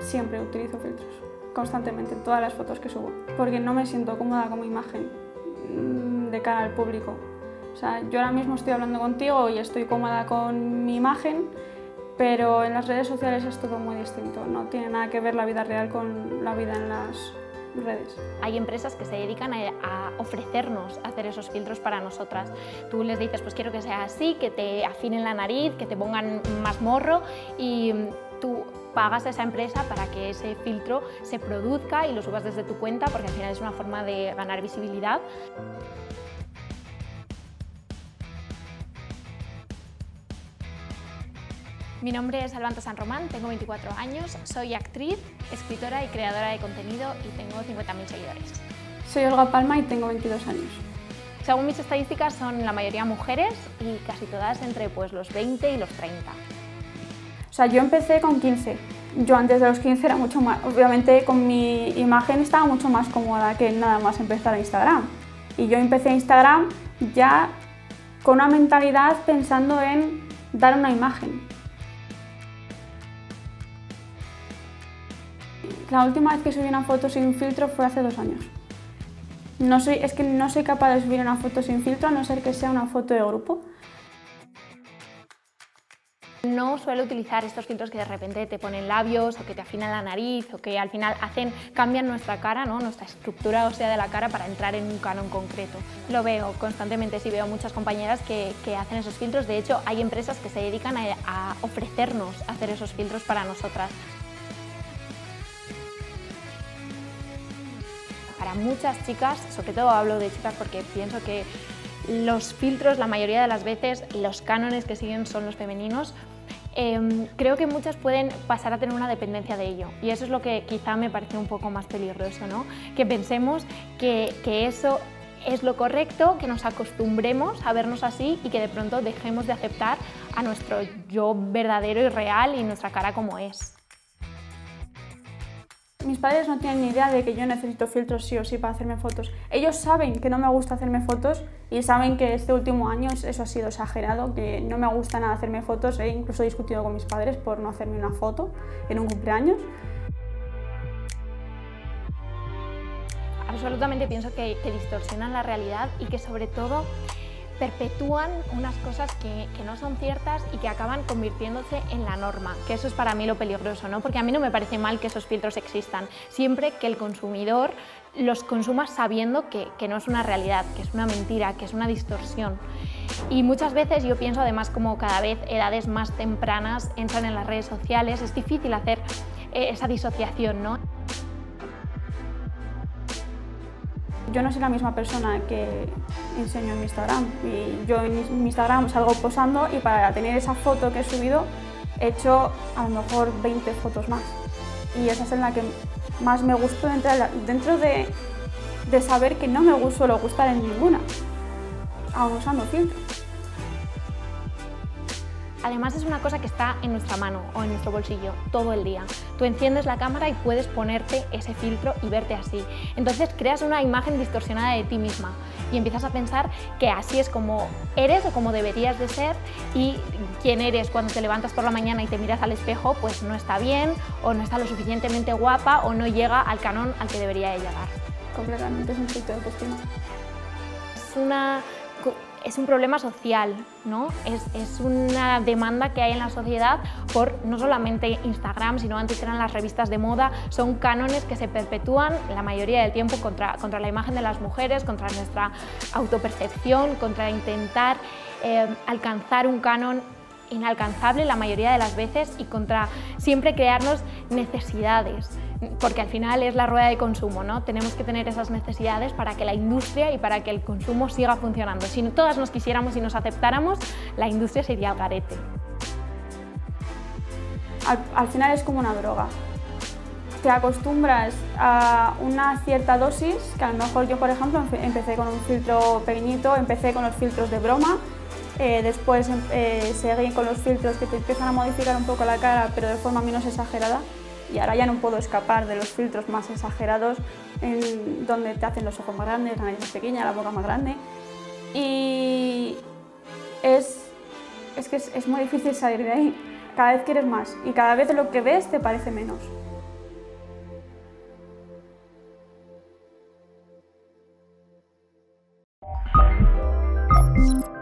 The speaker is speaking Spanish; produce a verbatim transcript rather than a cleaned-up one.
siempre utilizo filtros, constantemente, en todas las fotos que subo, porque no me siento cómoda como imagen de cara al público. O sea, yo ahora mismo estoy hablando contigo y estoy cómoda con mi imagen, pero en las redes sociales es todo muy distinto, no tiene nada que ver la vida real con la vida en las redes. Hay empresas que se dedican a, a ofrecernos hacer esos filtros para nosotras. Tú les dices, pues quiero que sea así, que te afinen la nariz, que te pongan más morro y tú pagas a esa empresa para que ese filtro se produzca y lo subas desde tu cuenta, porque al final es una forma de ganar visibilidad. Mi nombre es Alvanta San Román, tengo veinticuatro años, soy actriz, escritora y creadora de contenido y tengo cincuenta mil seguidores. Soy Olga Palma y tengo veintidós años. Según mis estadísticas son la mayoría mujeres y casi todas entre pues, los veinte y los treinta. O sea, yo empecé con quince. Yo antes de los quince era mucho más, obviamente con mi imagen estaba mucho más cómoda que nada más empezar a Instagram. Y yo empecé a Instagram ya con una mentalidad pensando en dar una imagen. La última vez que subí una foto sin filtro fue hace dos años. No soy, es que no soy capaz de subir una foto sin filtro a no ser que sea una foto de grupo. No suelo utilizar estos filtros que de repente te ponen labios o que te afinan la nariz o que al final hacen, cambian nuestra cara, ¿no? Nuestra estructura ósea de la cara para entrar en un canon concreto. Lo veo constantemente, sí veo muchas compañeras que, que hacen esos filtros. De hecho, hay empresas que se dedican a, a ofrecernos hacer esos filtros para nosotras. Para muchas chicas, sobre todo hablo de chicas porque pienso que los filtros, la mayoría de las veces, los cánones que siguen son los femeninos, eh, creo que muchas pueden pasar a tener una dependencia de ello y eso es lo que quizá me parece un poco más peligroso, ¿no? Que pensemos que, que eso es lo correcto, que nos acostumbremos a vernos así y que de pronto dejemos de aceptar a nuestro yo verdadero y real y nuestra cara como es. Mis padres no tienen ni idea de que yo necesito filtros sí o sí para hacerme fotos. Ellos saben que no me gusta hacerme fotos y saben que este último año eso ha sido exagerado, que no me gusta nada hacerme fotos. He incluso discutido con mis padres por no hacerme una foto en un cumpleaños. Absolutamente pienso que, que distorsionan la realidad y que sobre todo perpetúan unas cosas que, que no son ciertas y que acaban convirtiéndose en la norma, que eso es para mí lo peligroso, ¿no? Porque a mí no me parece mal que esos filtros existan, siempre que el consumidor los consuma sabiendo que, que no es una realidad, que es una mentira, que es una distorsión. Y muchas veces yo pienso además como cada vez edades más tempranas entran en las redes sociales, es difícil hacer eh, esa disociación, ¿no? Yo no soy la misma persona que enseño en mi Instagram. Y yo en mi Instagram salgo posando y para tener esa foto que he subido he hecho a lo mejor veinte fotos más. Y esa es en la que más me gustó entrar dentro de, de saber que no me suelo gustar en ninguna, aún usando filtros. Además es una cosa que está en nuestra mano o en nuestro bolsillo todo el día. Tú enciendes la cámara y puedes ponerte ese filtro y verte así. Entonces creas una imagen distorsionada de ti misma y empiezas a pensar que así es como eres o como deberías de ser y quién eres cuando te levantas por la mañana y te miras al espejo pues no está bien o no está lo suficientemente guapa o no llega al canon al que debería de llegar. Completamente, es un filtro de autoestima. Es una... Es un problema social, ¿no? Es, es una demanda que hay en la sociedad por no solamente Instagram, sino antes eran las revistas de moda, son cánones que se perpetúan la mayoría del tiempo contra, contra la imagen de las mujeres, contra nuestra autopercepción, contra intentar eh, alcanzar un canon inalcanzable la mayoría de las veces y contra siempre crearnos necesidades. Porque al final es la rueda de consumo, ¿no? Tenemos que tener esas necesidades para que la industria y para que el consumo siga funcionando. Si todas nos quisiéramos y nos aceptáramos, la industria se iría al garete. Al, al final es como una droga. Te acostumbras a una cierta dosis, que a lo mejor yo, por ejemplo, empecé con un filtro pequeñito, empecé con los filtros de broma, eh, después eh, seguí con los filtros que te empiezan a modificar un poco la cara, pero de forma menos exagerada. Y ahora ya no puedo escapar de los filtros más exagerados, en donde te hacen los ojos más grandes, la nariz más pequeña, la boca más grande. Y es, es que es, es muy difícil salir de ahí. Cada vez quieres más y cada vez lo que ves te parece menos. Thank you.